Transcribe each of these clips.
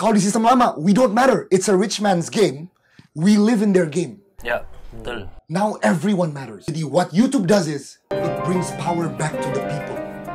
Kalau di sistem lama, we don't matter. It's a rich man's game. We live in their game. Ya, betul. Now everyone matters. Jadi what YouTube does is, it brings power back to the people.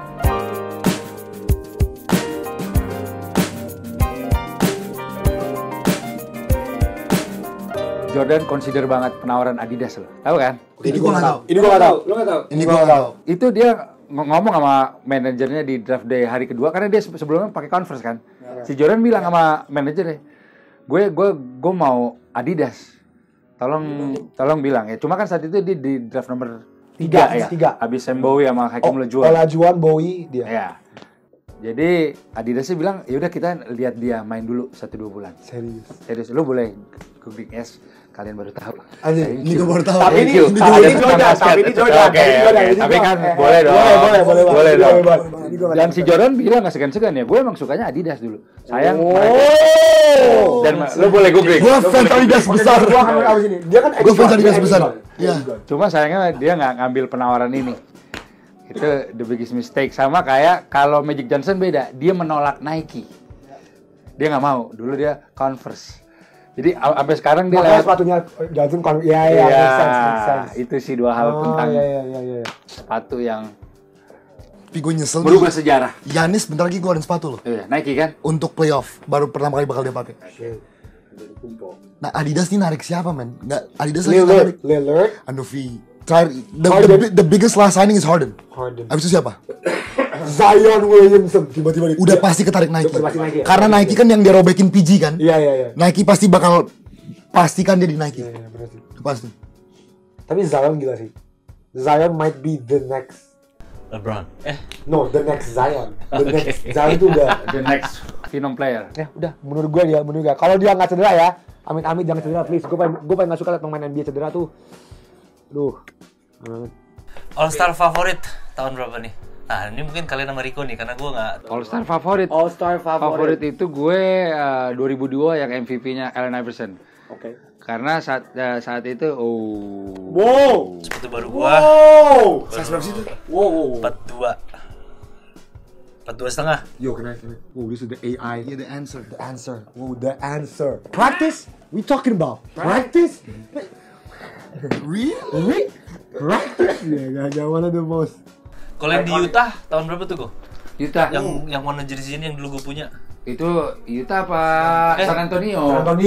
Jordan consider banget penawaran Adidas loh. Tahu kan? Ini gua nggak tahu. Ini gua nggak tahu. Lu nggak tahu? Ini gua nggak tahu. Itu dia ngomong sama manajernya di draft day hari kedua karena dia sebelumnya pakai Converse kan. Si Jordan bilang sama manajernya, gue mau Adidas. Tolong bilang ya. Cuma kan saat itu dia di draft nomor 3 ya. Habis Sam Bowie sama Hakim Olajuwon. Olajuwon, Bowie dia. Ya. Jadi Adidasnya bilang, ya udah kita lihat dia main dulu 1-2 bulan. Serius. Lu boleh googling es. Kalian baru tahu. Ini gue baru tahu. Tapi ini Jordan. Tapi kan boleh dong. Boleh dong. Dan si Jordan bilang nggak segan-segan ya. Gue emang sukanya Adidas dulu. Sayang. Dan lu boleh googling. Gue fans Adidas besar. Dia kan Gue fans Adidas besar. Iya. Cuma sayangnya dia nggak ngambil penawaran ini. Itu the biggest mistake. Sama kayak kalau Magic Johnson beda. Dia menolak Nike. Dia nggak mau. Dulu dia Converse. Jadi sampai sekarang dia lewat sepatunya Johnson make sense. Itu sih dua hal tentang sepatu yang Tapi gue nyesel berubah sejarah. Giannis bentar lagi keluarin sepatu loh. Iya, Nike kan? Untuk playoff, baru pertama kali bakal dia pakai. Nah, Adidas nih narik siapa, men? Nggak, Adidas lagi narik Lillard, Anofi. The biggest last signing is Harden. Abis itu siapa? Zion Williamson. Tiba-tiba udah pasti ketarik Nike. Karena Nike kan yang dia robekin PG kan? Iya. Nike pasti bakal pastikan dia di Nike. Iya, benar sih. Pasti. Tapi Zion gila sih. Zion might be the next LeBron. No, the next Zion. Next Zion itu udah The next phenom player. Ya udah, menurut gue. Kalau dia nggak cedera ya, amit-amit jangan cedera please. Gue pengen nggak suka liat pemain NBA cedera tuh. Duh. All Star favorit tahun berapa nih? Nah, ini mungkin kalian sama Rico nih, karena gue nggak. All Star favorit itu gue 2002 yang MVP-nya Allen Iverson. Oke. Karena saat itu Wow. Sepatu baru gua. Wow. Size berapa sih itu? Wow. 42 setengah. Yo, can I? Oh, this is the AI. Yeah, the answer. Wow, the answer. Practice? We talking about practice? Really? Practice? Yeah, one of the most. Kalau yang di Utah tahun berapa tuh, Go? Utah. Yang warna jersey ini yang dulu gue punya. Itu Utah apa San Antonio?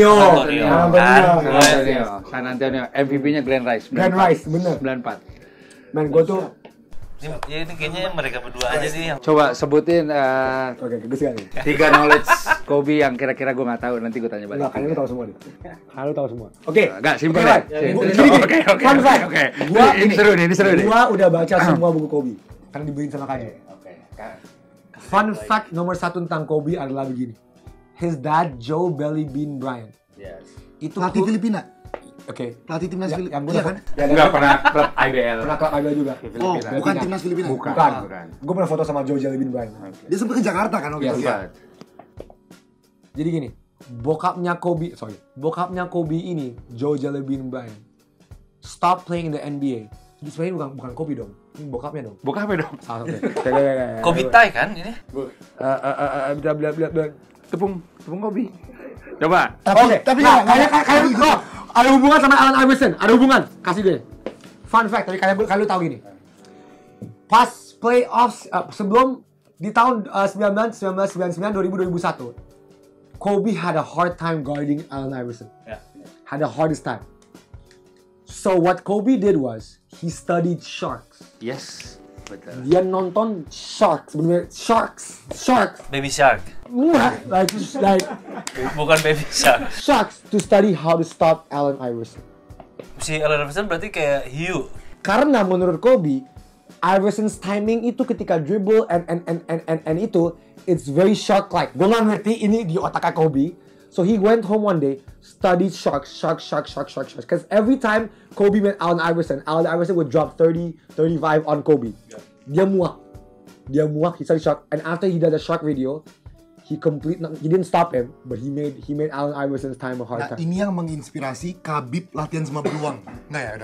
San Antonio. MVP-nya Glenn Rice. Bener. 94. Man, gue tuh. Ini kayaknya mereka berdua aja sih yang. Coba sebutin Oke, gue sekali. 3 knowledge Kobe yang kira-kira gue nggak tahu, nanti gue tanya balik. Enggak, kayaknya lu tahu semua deh. Lu tahu semua. Oke. Enggak, simpel ya. Oke. Fun fact. Ini seru nih. Gua udah baca semua buku Kobe. Karena dibeliin sama Kanye. Oke. Fun fact nomor 1 tentang Kobe adalah begini. His dad, Joe Belly Bean Bryant. Yes. Itu Pelatih Filipina. Oke. Pelatih timnas Filipina. Yang Iya kan? Enggak pernah klub IBL. Pernah klub IBL juga. Oh, bukan timnas Filipina. Bukan. Gue pernah foto sama Joe Jelly Bean Bryant. Dia sempat ke Jakarta kan waktu itu. Iya. Jadi gini, bokapnya Kobe ini, Joe Jelly Bean Bryant, stop playing in the NBA. Jadi sebenarnya bukan Kobe dong, ini bokapnya dong. Bokapnya dong. Salah, oke. Kobe Tai kan ini? Tepung Kobe. Coba. Tapi Kayak ada hubungan sama Allen Iverson, ada hubungan. Kasih deh. Fun fact, tapi kalian tahu gini. Pas playoffs sebelum di tahun 2001, Kobe had a hard time guarding Allen Iverson. Ya. Had the hardest time. So what Kobe did was he studied sharks. Yes. Betul. Dia nonton sharks, bener sharks. Baby Shark. Like Bukan Baby Shark. sharks to study how to stop Allen Iverson. Si Allen Iverson berarti kayak hiu. Karena menurut Kobe, Iverson's timing itu ketika dribble and itu, it's very shark-like. Gue nggak ngerti ini di otaknya Kobe. So he went home one day, studied sharks. Because every time Kobe met Allen Iverson would drop 30, 35 on Kobe. Dia muak, he studied shark. And after he did the shark video, he didn't stop him, but he made Allen Iverson's time a hard time. Ini yang menginspirasi Khabib latihan sama beruang. Enggak ya, udah.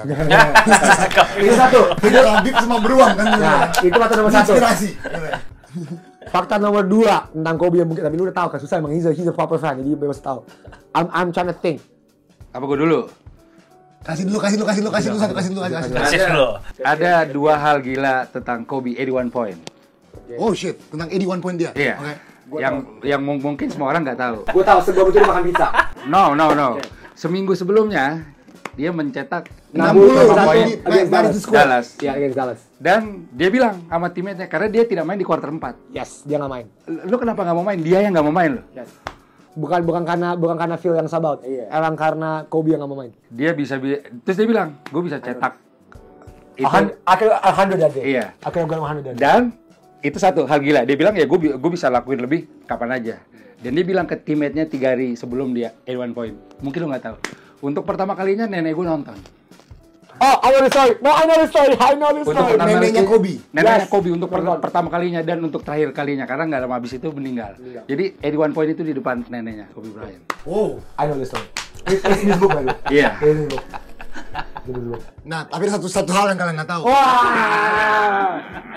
Itu satu. Khabib sama beruang kan. Nah, itu kata nomor 1. Inspirasi. Fakta nomor 2 tentang Kobe yang mungkin tapi lu udah tahu kan susah emang he's a proper fan jadi bebas tahu. I'm trying to think. Apa gue dulu? Kasih dulu satu. Kasih dulu. Ada 2 hal gila tentang Kobe 81 point. Oh shit, tentang 81 point dia. Iya. Oke. Yang mungkin semua orang nggak tahu. Gue tahu sebelum itu dia makan pizza. No. Seminggu sebelumnya dia mencetak 60 poin against Dallas. Iya, against Dallas. Dan dia bilang sama timnya karena dia tidak main di kuarter 4. Yes, dia nggak main. Lu kenapa nggak mau main? Dia yang nggak mau main loh. Yes. Bukan karena Phil yang sabaut. Iya. Emang karena Kobe yang nggak mau main. Dia terus dia bilang, gue bisa cetak itu. 100 that day. Iya. Akhirnya gue 100 that day. Dan itu satu hal gila. Dia bilang ya gue bisa lakuin lebih kapan aja. Dan dia bilang ke teammate-nya 3 hari sebelum dia 81 point. Mungkin lu nggak tahu. Untuk pertama kalinya nenek gue nonton. Oh, I know the story. No, I know the story. Untuk pertama Neneknya kali- Kobe. Neneknya Yes. Kobe untuk pertama kalinya dan untuk terakhir kalinya karena nggak lama habis itu meninggal. Jadi 81 point itu di depan neneknya Kobe Bryant. Oh. I know the story. It's in his book, by the way. Iya. It's in his book. Nah, tapi ada satu hal yang kalian nggak tahu. Wah.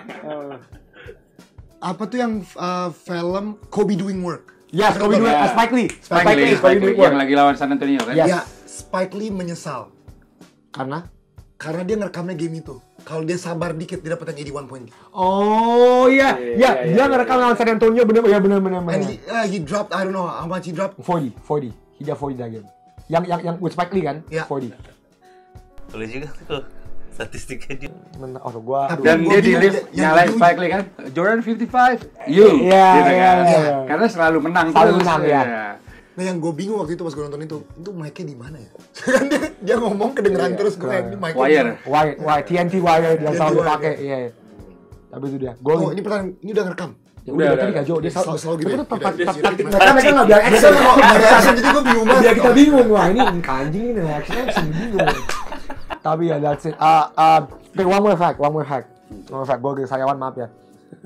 Apa tuh yang film Kobe Doing Work? Yes, Kobe doing Spike Lee. Spike Lee doing yang work. lagi lawan San Antonio kan? Yes. Ya, Spike Lee menyesal karena dia ngerekamnya game itu. Kalau dia sabar dikit dia dapat yang 81 point. Oh iya, dia ngerekam lawan San Antonio bener. And he dropped, I don't know how much he dropped. 40. He got 40 that game. Yang with Spike Lee kan? Ya. 40. Boleh juga tuh statistiknya dia. Oh, gua. Tapi- Dan Gua dia di bingung lift yang nyalain dulu. Spike Lee kan, Jordan 55, you, Iya, gitu kan. iya. Karena selalu menang Selalu terus. menang, ya. Nah yang gue bingung waktu itu pas gue nonton itu mic-nya di mana ya? Kan dia ngomong kedengeran terus gue kayak ini mic-nya. Wire. Wire, TNT wire yang TNT selalu wire. dipakai. Iya. Tapi itu dia. Oh Gol. ini pertanyaan, ini udah ngerekam. Ya udah tadi Kak Jo, dia Selalu gitu ya? Itu Yaudah, taktik yaudah, mereka nggak biar Mereka action. nggak ada action jadi gue bingung banget. Biar kita bingung, wah ini anjing ini action bingung. Tapi ya that's it. One more fact. Gue sayawan maaf ya.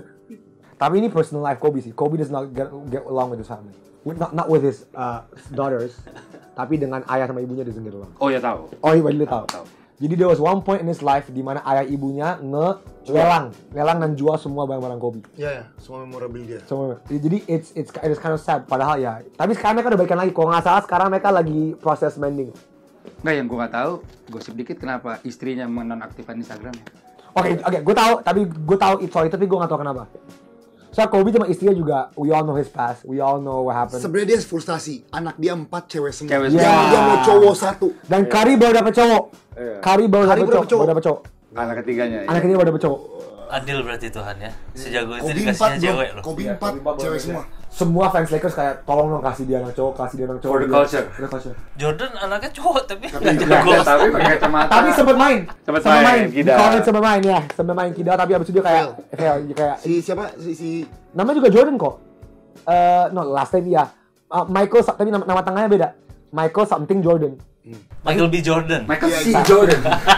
Tapi ini personal life Kobe sih. Kobe does not get along with his family. Not with his daughters. Tapi dengan ayah sama ibunya doesn't get along. Oh ya tahu. Oh iya, lu tahu. Jadi there was one point in his life di mana ayah ibunya lelang dan jual semua barang-barang Kobe. Iya, semua memorabilia. Semua. Jadi it's kind of sad. Padahal ya. Tapi sekarang mereka udah baikan lagi. Kalau nggak salah sekarang mereka lagi proses mending. Nggak, yang gue nggak tahu, gosip dikit kenapa istrinya menonaktifkan Instagramnya. Oke, gue tahu. Tapi gue tahu soal itu, tapi gue nggak tahu kenapa. So Kobe sama istrinya juga, we all know his past, we all know what happened. Sebenarnya dia frustasi. Anak dia 4 cewek semua. Cewek Dia, semua. dia mau cowok 1. Dan Kari baru dapet cowok. Kari baru dapet cowok. Anak ketiganya. Anak ini baru dapet cowok. Adil berarti Tuhan ya. Sejago itu Kobe 4 dikasihnya cewek loh. Kobe 4 cewek semua. Semua fans Lakers kayak tolong dong kasih dia anak cowok, kasih dia anak cowok. For the culture. For the culture. Jordan anaknya cowok tapi nggak Nggak, jago. tapi pakai kacamata. Tapi sempet main. Sempet main, Kidal. Sempet main ya, sempet main Kidal tapi abis itu dia kayak Si siapa? Si namanya juga Jordan kok. No, last time ya. Michael tapi nama tengahnya beda. Michael something Jordan. Michael B. Jordan. Michael Iya, C. iya. Jordan.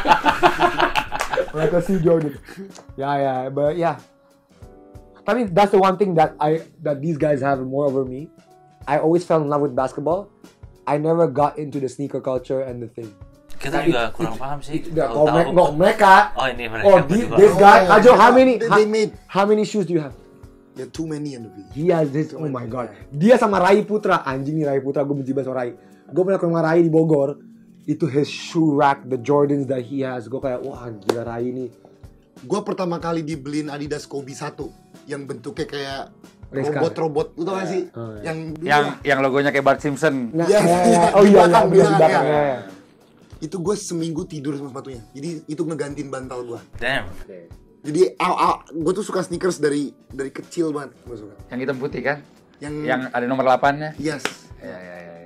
Michael C. Jordan. But yeah. Tapi that's the one thing that these guys have more over me. I always fell in love with basketball. I never got into the sneaker culture and the thing. Kita juga kurang paham sih. Oh, Tahu. mereka. Oh ini mereka Oh, berdua. this guy. Oh, Ajo, they how many shoes do you have? There are too many in the league. He has this. Oh my god. Dia sama Rai Putra. Anjing nih Rai Putra. Gue benci banget sama Rai. Gue pernah ke rumah Rai di Bogor. Itu his shoe rack, the Jordans that he has. Gue kayak, wah gila Rai ini. Gue pertama kali dibeliin Adidas Kobe 1 yang bentuknya kayak Rizka. robot-robot. Lu tau gak sih? Oh, iya. Yang logonya kayak Bart Simpson. Nah, Yes, oh di iya, belakang, bener di belakang, belakang. ya. Ya. Itu gue seminggu tidur sama sepatunya. Jadi itu ngegantiin bantal gue. Damn. Jadi gue tuh suka sneakers dari kecil banget. Gue suka. Yang hitam putih kan? Yang Yang ada nomor 8-nya. yes. Ya.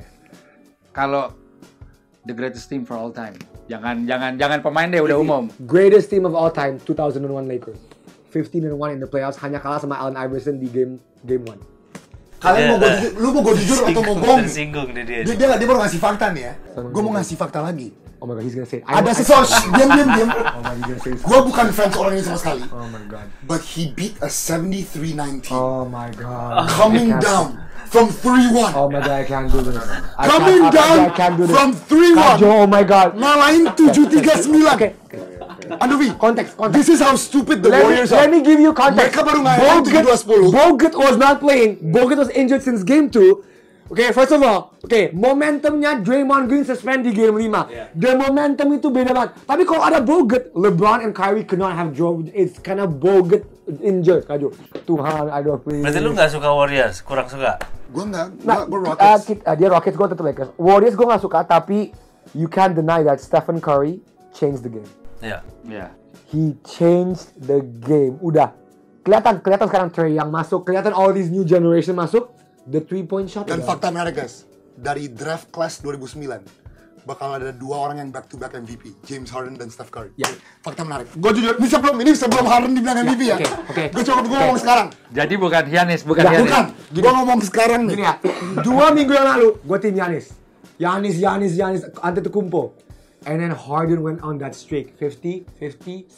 Kalau the greatest team for all time. Jangan pemain deh, udah umum. Greatest team of all time, 2001 Lakers. 15-1 in the playoffs, hanya kalah sama Allen Iverson di game 1. Kalian mau gue jujur, lu mau gue jujur atau mau bohong? Tersinggung deh dia. Dia baru ngasih fakta nih ya. Gue mau ngasih fakta lagi. Oh my god, he's gonna say it. Ada sesuatu, diam. Oh my god, he's gonna say it. Gue bukan fans orang ini sama sekali. Oh my god. But he beat a 73-19. Oh my god. Coming down from 3-1. Oh my god, I can't do this. Coming down I can't do this. from 3-1. Kajo, oh my god. Ngalahin 7-3-9. Okay. Anovi, Konteks. this is how stupid the Warriors Let are. me give you context. Mereka baru ngalahin 7-10. Bogut was not playing. Bogut was injured since game 2. Okay, first of all, momentumnya Draymond Green suspend di game 5. The momentum itu beda banget. Tapi kalau ada Bogut, LeBron and Kyrie could not have drove. It's kind of Bogut injured, Kaju. Tuhan, aduh please. Berarti lu nggak suka Warriors? Kurang suka? Gue enggak, Nah, gue Rockets. dia Rockets, gue tetap Lakers. Warriors gue gak suka, tapi you can't deny that Stephen Curry changed the game. Iya. Ya. He changed the game. Udah. Kelihatan sekarang Trey yang masuk, kelihatan all these new generation masuk. The 3-point shot. Dan fakta menarik guys, dari draft class 2009 bakal ada 2 orang yang back to back MVP, James Harden dan Steph Curry. Ya. Fakta menarik. Gue jujur, ini sebelum Harden dibilang MVP ya. Oke. Gue ngomong sekarang. Jadi bukan Giannis, bukan Ya, Giannis. Bukan, gue ngomong sekarang nih. Gini ya, 2 minggu yang lalu, gue tim Giannis, Antetokounmpo. And then Harden went on that streak, 50, 60,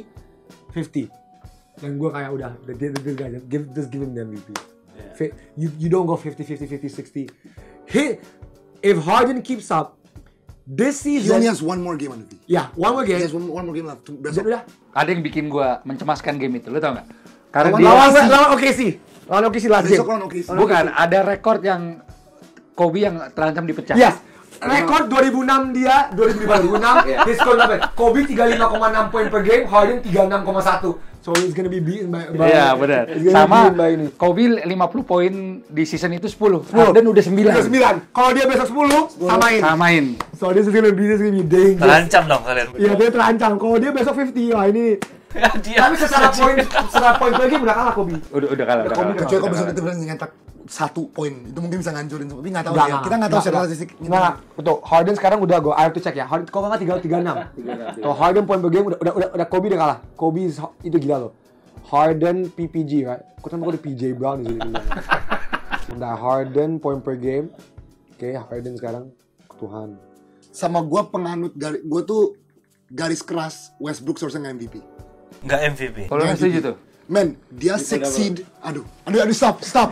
50. Dan gue kayak udah, this guy, just give him the MVP. You don't go 50, 60. If Harden keeps up, this He season... only has one more game on the Yeah, one more He game. has one more game left. Besok. Udah. Ada yang bikin gua mencemaskan game itu, lu tau nggak? Karena Lawan OKC. Lawan OKC last game. Besok lawan OKC. bukan ada rekor yang Kobe yang terancam dipecah. Yes. Rekor 2006 dia, 2006 dia skor berapa? Kobe 35,6 poin per game, Harden 36,1. So he's gonna be beaten by Iya benar. he's gonna be Sama beaten by ini. Kobe 50 poin di season itu 10. Harden udah 9. 9. Kalau dia besok 10, samain. Samain. So this is gonna be dangerous. Terancam dong kalian. Iya, dia terancam. Kalau dia besok 50, wah ini. Dia Tapi secara poin per game udah kalah Kobe. Udah kalah. Kecuali kalau besok itu berani nyetak 1 poin, itu mungkin bisa ngancurin. Tapi nggak tahu Nggak, ya. Kita nggak tahu secara statistik. Nah, betul. Harden sekarang udah go. I have to check ya. Harden kalau nggak 36. Kalau Harden poin per game udah Kobe udah kalah. Kobe itu gila loh. Harden PPG, right? Kok sama gue di PJ Brown di sini. Nah, Harden poin per game. Oke, Harden sekarang Tuhan. Sama gue penganut gue tuh garis keras Westbrook seharusnya nggak MVP. nggak MVP. Kalau lu setuju tuh. Man, dia succeed. Aduh, stop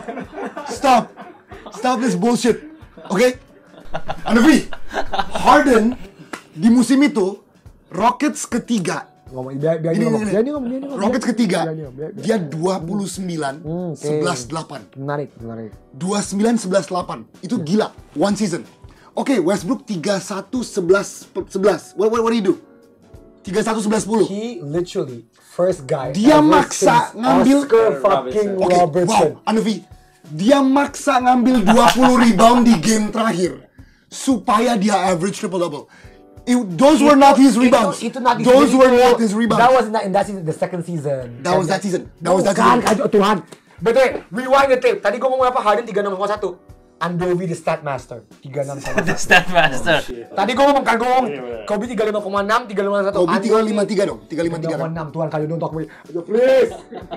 this bullshit. Oke? Anovi, Harden di musim itu Rockets ketiga. Ngomong biar dia ngomong. Rockets ketiga. Biar. Dia 29 11-8. Menarik. 29 11-8. Itu gila. One season. Oke, Westbrook 31 11. What do you do? 31 11 10. He literally first guy. Dia ever maksa since ngambil Oscar fucking Oke, Robertson. wow, Anovi. Dia maksa ngambil 20 rebound di game terakhir supaya dia average triple double. Those were not his rebounds. Those were not his rebounds. That was in that season, the second season. That was that season. Bukan, Tuhan. Betul, rewind the tape. Tadi gue ngomong apa? Harden 36,1. Andovi the stat master 36,1. The Stat Master. Tadi gue ngomong Kobe 35,6, 35,1. Kobe 353 dong. 353 kan. 3,6. Tuhan, kalian don't talk me. Aduh, please.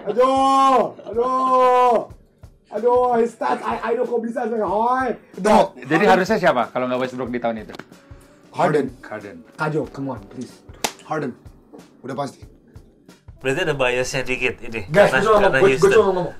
Aduh, his stats. I know Kobe stats very hard. No. Jadi harusnya siapa kalau nggak Westbrook di tahun itu? Harden. Kajo, come on, please. Harden. Udah pasti. Berarti ada biasnya dikit ini. Guys, Karena gue Houston. cuma ngomong.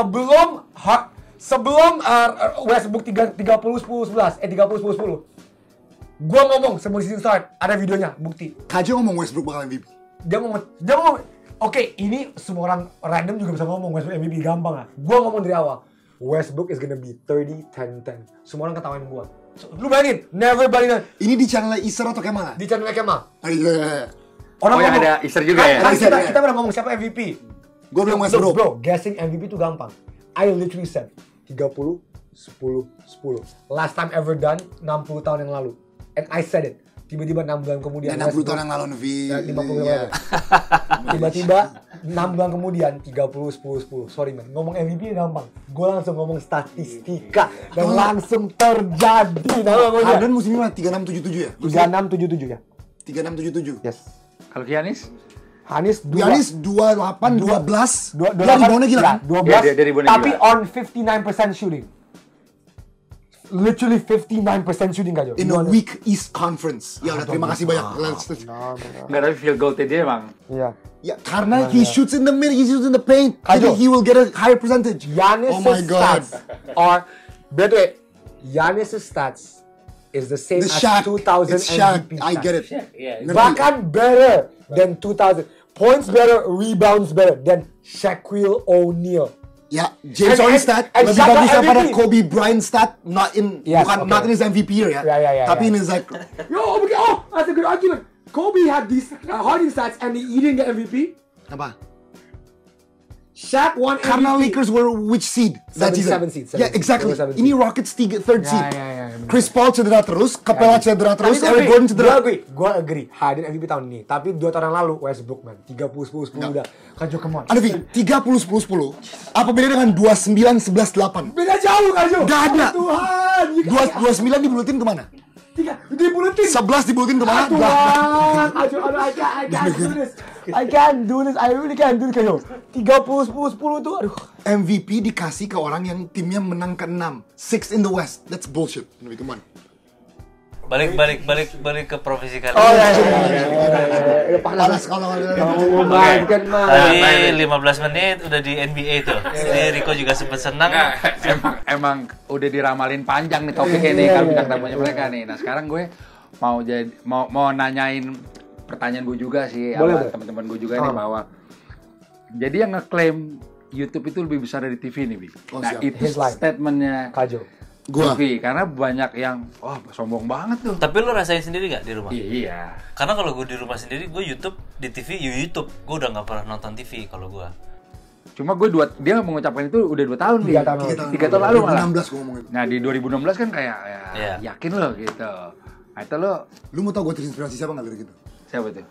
Sebelum Westbrook 30 10 11, 30 10 10. Gua ngomong sebelum season start, ada videonya, bukti. Kajo ngomong Westbrook bakal MVP. Dia ngomong, oke, ini semua orang random juga bisa ngomong Westbrook MVP, gampang lah. Gua ngomong dari awal, Westbrook is gonna be 30 10 10. Semua orang ketawain gua. Lu bayangin, never bayangin. Ini di channel Iser atau Kemal? Di channel Kemal. Iya. Orang yang ngomong, ada Easter juga ya? Kita pernah ngomong siapa MVP. Gue bilang Westbrook. Bro, guessing MVP itu gampang. I literally said 30, 10, 10. Last time ever done 60 tahun yang lalu. And I said it. Tiba-tiba 6 bulan kemudian. 60 tahun yang lalu, Novi. 50 tahun. Tiba-tiba 6 bulan kemudian 30, 10, 10. Sorry man, ngomong MVP gampang. Gue langsung ngomong statistika dan langsung terjadi. Harden musim ini 3677 ya? 3677 ya. 3677. Yes. Kalau Giannis? Giannis 28 12. Dia reboundnya gila kan? 12. Iya, dia reboundnya Tapi gila. on 59% shooting. Literally 59% shooting Kajo. In a weak East Conference. Ya udah, terima kasih banyak. Nggak, tapi field goal dia emang. Iya. Ya karena he shoots in the middle, he shoots in the paint. Kajo. Jadi he will get a higher percentage. Giannis' Oh my God. stats are, by the way, Giannis' stats is the same The as Shaq. 2000 It's Shaq. MVP I stats. get it. Yeah. Ngerti. Bahkan better than 2000. Points better, rebounds better than Shaquille O'Neal. Ya, James And- Harden and- stat and lebih Shaq bagus got daripada MVP. Kobe Bryant stat, not in Yes, bukan okay. not in his MVP year ya. Yeah, Tapi yeah. in his like That's a good argument. Kobe had these Harden stats and he didn't get MVP. apa? Shaq won Karena MVP. Lakers were which seed that season? 7 seed. Yeah, exactly. They were 7 Ini seed. Rockets third seed. Yeah. Chris Paul cedera terus, Capella cedera terus, Tapi Eric Gordon cedera. Gue agree. Harden MVP tahun ini. Tapi 2 tahun yang lalu Westbrook man 30-10-10 udah. Kanjo, come on. Ada Vi, 30-10-10. Apa beda dengan 29-11-8? Beda jauh Kanjo. Gak ada. Tuhan. 29 dibulutin kemana? 3 dibulutin. 11 dibulutin kemana? Tuhan. Gak. Aduh, I can't do this. I really can't do this Kanjo. 30-10-10 tuh aduh. MVP dikasih ke orang yang timnya menang ke-6. 6 in the West. That's bullshit. Come on. Balik ke profesi kalian. Oh ya. Panas kalau Kan mah. Tadi 15 menit udah di NBA tuh. Jadi Rico juga sempet senang. Emang udah diramalin panjang nih topiknya nih kalau bintang tamunya mereka nih. Nah sekarang gue mau nanyain pertanyaan gue juga sih sama teman-teman gue juga nih bahwa jadi yang ngeklaim YouTube itu lebih besar dari TV nih, Bi. Oh, Nah siap. itu His line. statementnya Kajo. Gua. TV karena banyak yang sombong banget tuh. Tapi lu rasain sendiri gak di rumah? Iya. Karena kalau gue di rumah sendiri, gue YouTube, di TV, YouTube. Gue udah gak pernah nonton TV kalau gue. Cuma dia mengucapkan itu udah 2 tahun nih. 3 tahun. 3 tahun lalu malah. 2016 gue ngomong itu. Nah di 2016 kan kayak Iya. yakin lo gitu. Nah itu lo Lu mau tau gue terinspirasi siapa gak dari gitu? siapa tuh?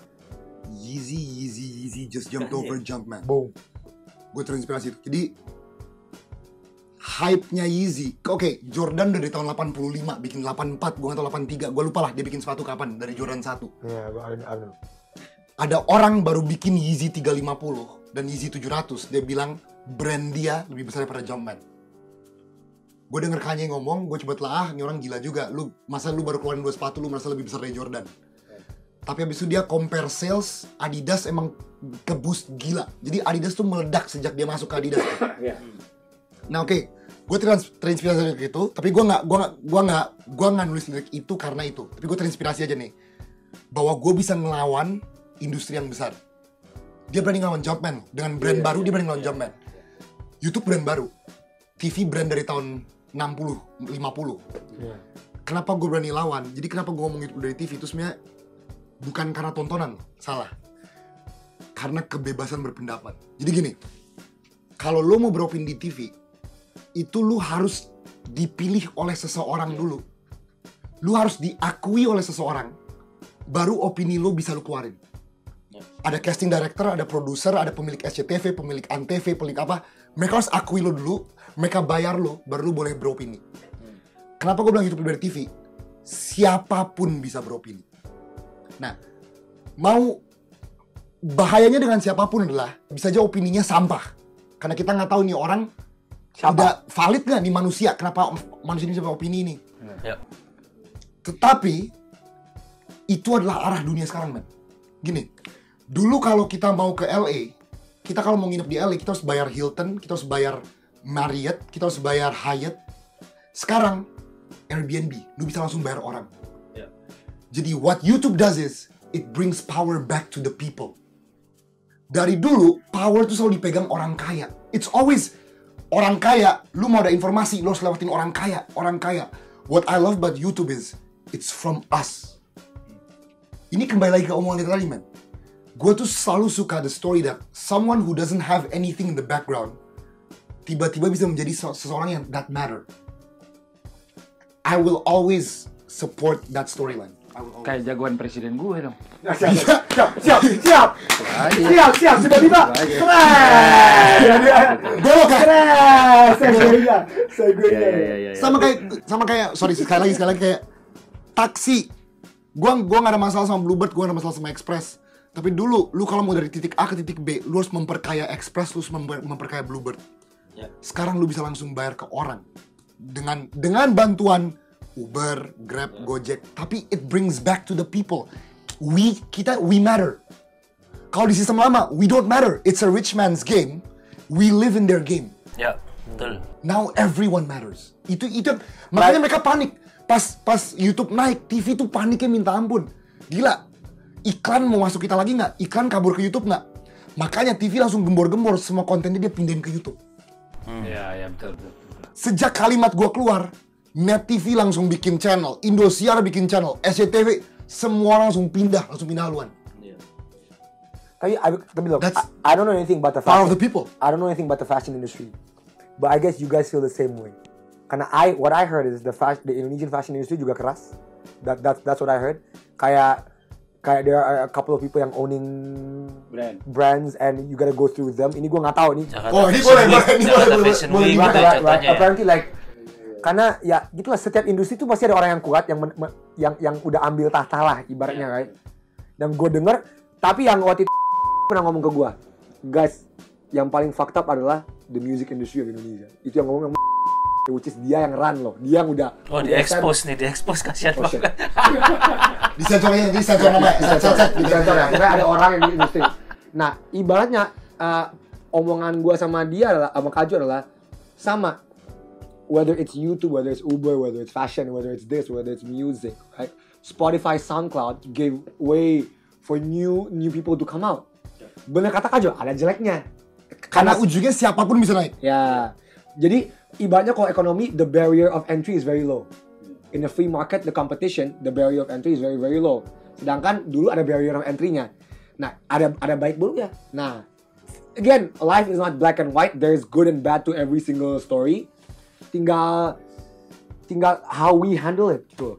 Yeezy just jumped over Jumpman. Boom. Gue terinspirasi itu. Jadi hype-nya Yeezy. Oke, Jordan dari tahun 85 bikin 84, gue gak tau 83. Gue lupa lah dia bikin sepatu kapan dari Jordan 1. Ya, I don't know. Ada orang baru bikin Yeezy 350 dan Yeezy 700. Dia bilang brand dia lebih besar daripada Jumpman. Gue denger Kanye ngomong, gue coba telah, ini orang gila juga. Masa lu baru keluarin 2 sepatu, lu merasa lebih besar dari Jordan. Tapi habis itu dia compare sales, Adidas emang keboost gila. Jadi Adidas tuh meledak sejak dia masuk ke Adidas. Nah oke, gue terinspirasi dari itu. Tapi gue nggak nulis lirik itu karena itu. Tapi gue terinspirasi aja nih, bahwa gue bisa ngelawan industri yang besar. Dia berani ngelawan Jumpman dengan brand baru. Dia berani ngelawan Jumpman. YouTube brand baru, TV brand dari tahun 60, 50. Kenapa gue berani lawan? Jadi kenapa gue ngomong itu dari TV itu sebenarnya bukan karena tontonan, salah. Karena kebebasan berpendapat. Jadi gini, kalau lo mau beropini di TV, itu lo harus dipilih oleh seseorang dulu. Lo harus diakui oleh seseorang, baru opini lo bisa lo keluarin. Ada casting director, ada produser, ada pemilik SCTV, pemilik ANTV, pemilik apa. Mereka harus akui lo dulu, mereka bayar lo, baru lo boleh beropini. Kenapa gue bilang YouTube dari TV? Siapapun bisa beropini. Nah, bahayanya dengan siapapun adalah bisa aja opininya sampah. Karena kita nggak tahu nih orang udah valid nggak nih manusia. Kenapa manusia ini sampai opini ini? Ya. Tetapi itu adalah arah dunia sekarang, man. Gini, dulu kalau kita mau ke LA, kita kalau mau nginep di LA, kita harus bayar Hilton, kita harus bayar Marriott, kita harus bayar Hyatt. Sekarang Airbnb, lu bisa langsung bayar orang. Jadi what YouTube does is, it brings power back to the people. Dari dulu, power itu selalu dipegang orang kaya. It's always orang kaya, lu mau ada informasi, lu harus lewatin orang kaya, orang kaya. What I love about YouTube is, it's from us. Ini kembali lagi ke omongan kita tadi, man. Gue tuh selalu suka the story that someone who doesn't have anything in the background, tiba-tiba bisa menjadi seseorang yang that matter. I will always support that storyline. Kayak jagoan presiden gue dong. Siap. Tiba-tiba. Belok kan? Sama kayak sorry sekali lagi kayak taksi. Gua nggak ada masalah sama Bluebird, gua nggak ada masalah sama Express. Tapi dulu, lu kalau mau dari titik A ke titik B, lu harus memperkaya Express, lu harus memperkaya Bluebird. Sekarang lu bisa langsung bayar ke orang dengan bantuan Uber, Grab, Gojek, tapi it brings back to the people. We matter. Kalau di sistem lama, we don't matter. It's a rich man's game. We live in their game. Ya, betul. Now everyone matters. Itu makanya mereka panik. Pas YouTube naik, TV tuh paniknya minta ampun. Gila, iklan mau masuk kita lagi nggak? Iklan kabur ke YouTube nggak? Makanya TV langsung gembor-gembor, semua kontennya dia pindahin ke YouTube. Iya, betul. Sejak kalimat gua keluar, Net TV langsung bikin channel, Indosiar bikin channel, SCTV, semua orang langsung pindah haluan. Tapi look, That's I don't know anything about the power of fashion. the people. I don't know anything about the fashion industry, but I guess you guys feel the same way. Karena what I heard is the Indonesian fashion industry juga keras. That's what I heard. Kayak there are a couple of people yang owning brands and you gotta go through them. Ini gue nggak tahu nih. Ini boleh. Fashion Week Boleh. gitu ya, contohnya ya. Apparently like karena ya gitulah, setiap industri tuh pasti ada orang yang kuat yang udah ambil tahta lah ibaratnya, right? Dan gue denger, tapi yang waktu itu pernah ngomong ke gue, guys, yang paling fucked up adalah the music industry of Indonesia. Itu yang ngomong, which is dia yang run loh, dia yang udah. Oh, di-expose kasihan banget. Disensor namanya. Disensor ya, pokoknya ada orang yang di industri. Nah, ibaratnya omongan gue sama dia adalah, sama Kaju adalah sama. Whether it's YouTube, whether it's Uber, whether it's fashion, whether it's this, whether it's music, right? Spotify, SoundCloud gave way for new people to come out. Bener kata Kaju, ada jeleknya. Karena ujungnya siapapun bisa naik. Ya, jadi ibaratnya kalau ekonomi, the barrier of entry is very low. In a free market, the competition, the barrier of entry is very very low. Sedangkan dulu ada barrier of entry-nya. Nah, ada baik buruknya. Nah, again, life is not black and white. There is good and bad to every single story. Tinggal how we handle it gitu.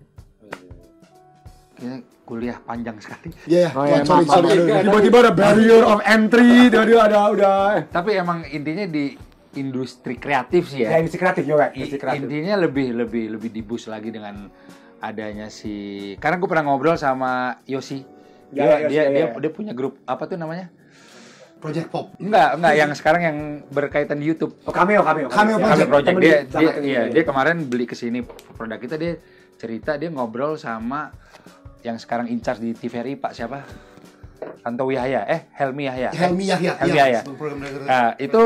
Kayaknya kuliah panjang sekali. Iya, Oh, ya, sorry. maaf. Tiba-tiba ada barrier of entry, tiba-tiba ada udah. Tapi emang intinya di industri kreatif sih Ya, ya. industri kreatif, you're right. Industri kreatif. Intinya lebih dibus lagi dengan adanya karena gue pernah ngobrol sama Yosi. Dia punya grup apa tuh namanya? Project Pop. Enggak yang sekarang yang berkaitan di YouTube. Oh, Cameo Project. Temen Dia kemarin beli kesini produk kita, dia cerita dia ngobrol sama yang sekarang in charge di TVRI, Pak siapa? Tantowi Yahya, Helmi Yahya. Helmi Yahya. Nah, itu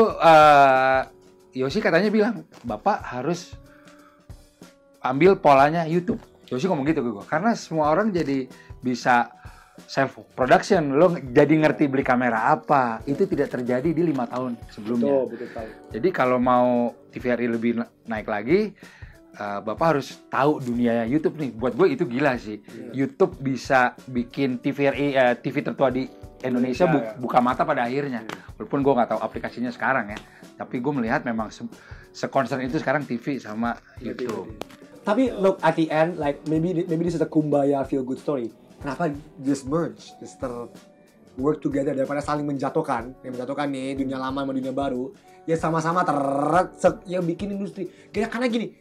Yosi katanya bilang, Bapak harus ambil polanya YouTube. Yosi ngomong gitu ke gue, karena semua orang jadi bisa self production. Lo jadi ngerti beli kamera apa, itu tidak terjadi di 5 tahun sebelumnya. Betul sekali. Jadi kalau mau TVRI lebih naik lagi, Bapak harus tahu dunia YouTube nih. Buat gue itu gila sih. YouTube bisa bikin TVRI, TV tertua di Indonesia buka mata pada akhirnya. Walaupun gue nggak tahu aplikasinya sekarang ya. Tapi gue melihat memang se-concern itu sekarang TV sama YouTube. Tapi look, at the end, like maybe this is a kumbaya feel good story. Kenapa just merge, just work together daripada saling menjatuhkan? Yang menjatuhkan nih dunia lama sama dunia baru. Ya sama-sama ya bikin industri. Karena gini,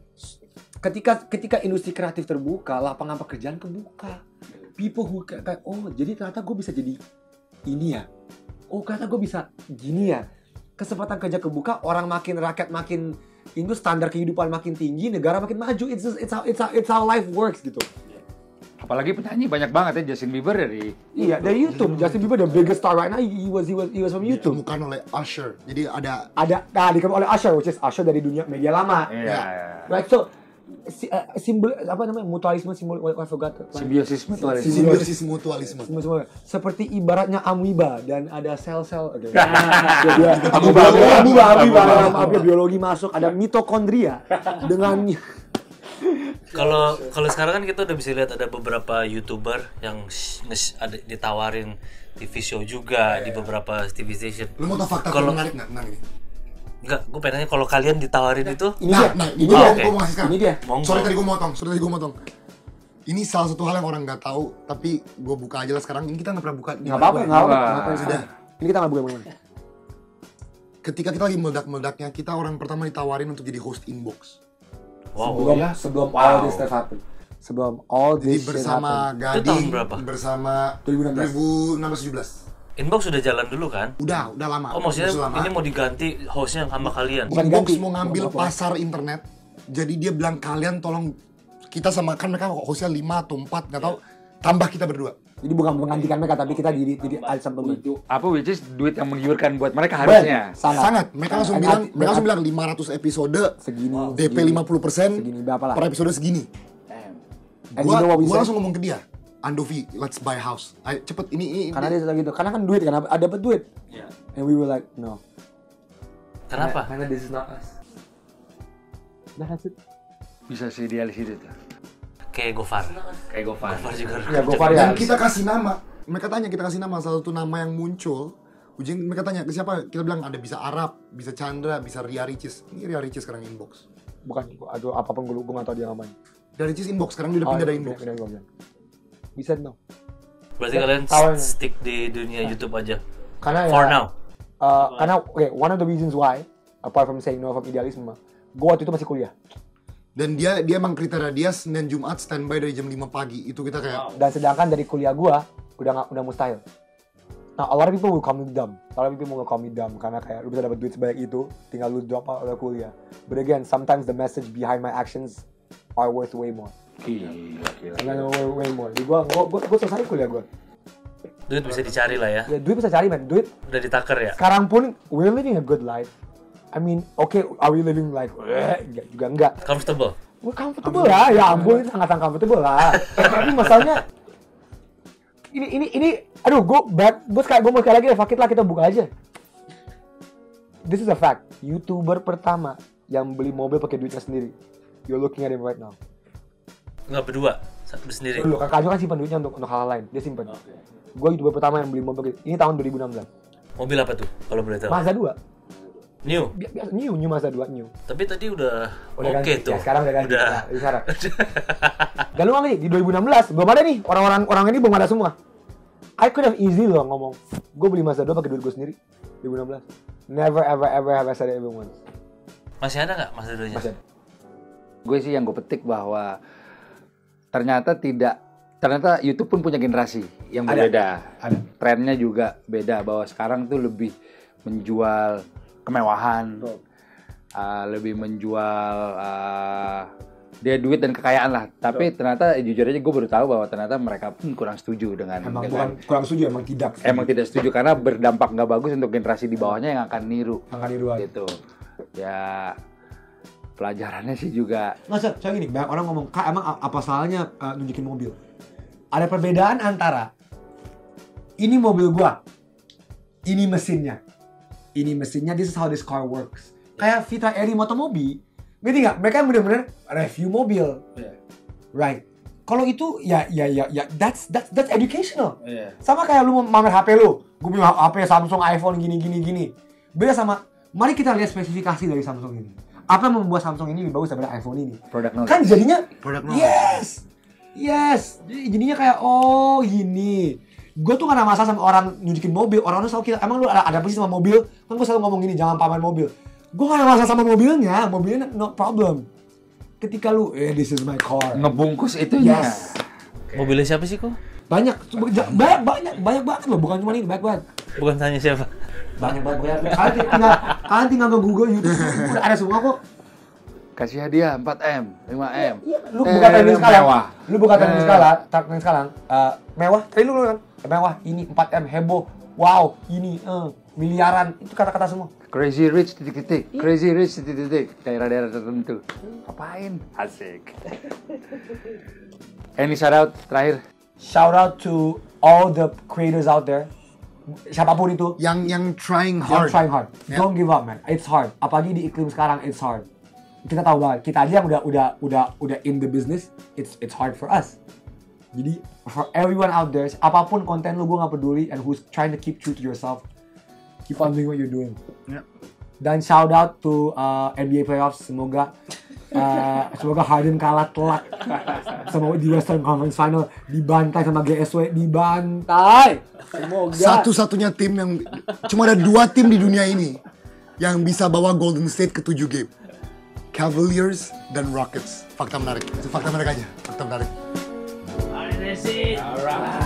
ketika industri kreatif terbuka, lapangan pekerjaan kebuka. People who kayak, oh jadi ternyata gue bisa jadi ini ya. Oh ternyata gue bisa gini ya. Kesempatan kerja kebuka, rakyat makin itu standar kehidupan makin tinggi, negara makin maju. It's how life works gitu. Apalagi penyanyi banyak banget ya, Justin Bieber dari YouTube. Justin Bieber the biggest star right now. He was from YouTube. Bukan oleh Usher. Jadi ada dikeluarkan oleh Usher, which is Usher dari dunia media lama. Right, so simbol apa namanya, mutualisme, simbol, I forgot. simbiosis mutualisme. simbiosis mutualisme. Seperti ibaratnya amoeba dan ada sel-sel. Amoeba biologi masuk, ada mitokondria dengan. Kalau sekarang kan kita udah bisa lihat ada beberapa YouTuber yang ada ditawarin TV show juga di beberapa TV station. Lu mau tau fakta menarik nggak tentang ini? Enggak, gue pengennya kalau kalian ditawarin itu. Ini dia. Gue mau kasih sekarang. Ini dia. Sorry tadi gue motong. Ini salah satu hal yang orang nggak tahu, tapi gue buka aja lah sekarang. Ini kita nggak pernah buka. Nggak apa-apa. Sudah. Ini kita nggak buka. Ketika kita lagi meledak-meledaknya, kita orang pertama ditawarin untuk jadi host Inbox. Wow. Sebelum all this stuff happen. Sebelum all Jadi this bersama Itu tahun Gading, berapa? bersama 2016-17. Inbox udah jalan dulu kan? Udah lama. Oh maksudnya Udah lama. ini mau diganti hostnya sama kalian? Bukan Inbox ganti. mau ngambil pasar internet. Jadi dia bilang kalian tolong kita sama, kan mereka hostnya 5 atau 4 nggak tahu, tambah kita berdua. Jadi bukan menggantikan mereka, tapi kita jadi ada sampai itu. Apa which is duit yang menggiurkan buat mereka harusnya. Sangat. Mereka langsung bilang 500 episode segini. DP 50%. Segini berapa lah? Per episode segini. And you know what we Gua said? langsung ngomong ke dia, Andovi, let's buy house. Ayo cepet ini. Karena dia gitu. Karena kan duit kan, ada dapat duit. Iya. And we were like, no. Kenapa? Karena this is not us. Nah, that's it. Bisa sih idealis itu tuh. Kayak Gofar. Gofar juga. Ya, Gofar ya. Dan kita kasih nama. Mereka tanya, kita kasih nama, salah satu nama yang muncul. Ujung mereka tanya ke siapa? Kita bilang ada bisa Arab, bisa Chandra, bisa Ria Ricis. Ini Ria Ricis sekarang inbox. Bukan, aduh apapun gue gak tau dia ngapain. Ria Ricis inbox, sekarang dia udah pindah dari inbox. We said no. Berarti kalian Tawarin. stick di dunia YouTube aja. Karena For ya, now. Karena one of the reasons why, apart from saying no from idealisme, gue waktu itu masih kuliah. Dan dia emang kriteria dia Senin Jumat standby dari jam 5 pagi. Itu kita kayak Dan sedangkan dari kuliah gue udah mustahil. Nah, a lot of people will call me dumb. A lot of people will call me dumb karena kayak lu bisa dapat duit sebanyak itu, tinggal lu drop out of kuliah. But again, sometimes the message behind my actions are worth way more. Gila. Way more. Jadi gue selesai kuliah gue. Duit bisa dicari lah ya. Ya duit bisa cari man, duit. Udah ditaker ya. Sekarang pun we're living a good life. I mean, okay, are we living like juga enggak. Comfortable. We're comfortable lah, ya ampun, sangat comfortable lah. Tapi masalahnya ini aduh, gue mau sekali lagi fuck it lah, kita buka aja. This is a fact. YouTuber pertama yang beli mobil pakai duitnya sendiri. You're looking at him right now. Nggak berdua, sendiri. Dulu kakak kan simpan duitnya untuk hal lain. Dia simpan. Gue YouTuber pertama yang beli mobil. Ini tahun 2016. Mobil apa tuh kalau boleh tahu? Mazda 2. New. Biasa new Mazda 2 new. Tapi tadi udah Ganti. oke tuh. Ya, sekarang udah ganti. Udah. Nah, sekarang. Dan lu ngerti, di 2016 belum ada nih orang ini belum ada semua. I could have easy loh ngomong, gue beli Mazda 2 pakai duit gue sendiri 2016. Never ever have I said it even once. Masih ada nggak Mas Dodonya? Masih ada. Gue sih yang gue petik bahwa ternyata YouTube pun punya generasi yang berbeda. Ada. Trennya juga beda, bahwa sekarang tuh lebih menjual kemewahan, lebih menjual dia duit dan kekayaan lah. Tapi ternyata jujur aja gue baru tahu bahwa ternyata mereka pun kurang setuju dengan Bukan kurang setuju, emang tidak. emang tidak setuju karena berdampak nggak bagus untuk generasi di bawahnya yang akan niru. Angkat di luar. Gitu. Ya pelajarannya sih juga. Nggak, saya gini, banyak orang ngomong, Kak emang apa salahnya nunjukin mobil? Ada perbedaan antara ini mobil gua, ini mesinnya, this is how this car works. Kayak Fitra Eri Motomobi, ngerti nggak? Mereka bener-bener review mobil, right? Kalau itu ya, that's educational. Sama kayak lu mamer HP lu, gue punya HP Samsung, iPhone gini. Beda sama, mari kita lihat spesifikasi dari Samsung ini. Apa yang membuat Samsung ini lebih bagus daripada iPhone ini? Product knowledge. Kan jadinya, Product knowledge. yes. Jadinya kayak, oh gini. Gue tuh gak ada masalah sama orang nunjukin mobil. Orang-orang selalu kira, emang lu ada apa sih sama mobil? Kan gue selalu ngomong gini, jangan pamer mobil. Gue gak ada masalah sama mobilnya no problem. Ketika lu, this is my car. Ngebungkus itunya. Yes. Mobilnya siapa sih kok? Banyak banget loh, bukan cuma ini, banyak banget. Bukan tanya siapa. Banyak banget. Kalian tinggal ke Google, YouTube, udah ada semua kok. Kasih hadiah 4M, 5M. Iya, lu buka trending sekarang. mewah. Lu buka trending sekarang. Mewah. Tadi lu kan, mewah. Ini 4M heboh. Wow, ini miliaran. Itu kata-kata semua. Crazy rich titik-titik. Crazy rich titik-titik. Daerah-daerah tertentu. Ngapain? Asik. Any shout out terakhir? Shout out to all the creators out there. Siapapun itu. Yang trying Yang hard. trying hard. Yeah. Don't give up, man. It's hard. Apalagi di iklim sekarang, it's hard. Kita tahu banget. Kita aja yang udah in the business, it's hard for us. Jadi for everyone out there, apapun konten lu, gue nggak peduli, and who's trying to keep true to yourself, keep on doing what you're doing. Yeah. Dan shout out to NBA playoffs. Semoga Harden kalah telak sama di Western Conference Final, dibantai sama GSW, dibantai. Semoga. Satu-satunya tim yang cuma ada 2 tim di dunia ini yang bisa bawa Golden State ke 7 game. Cavaliers dan Rockets. Fakta menarik. Itu fakta menarik aja. Fakta menarik. Alright.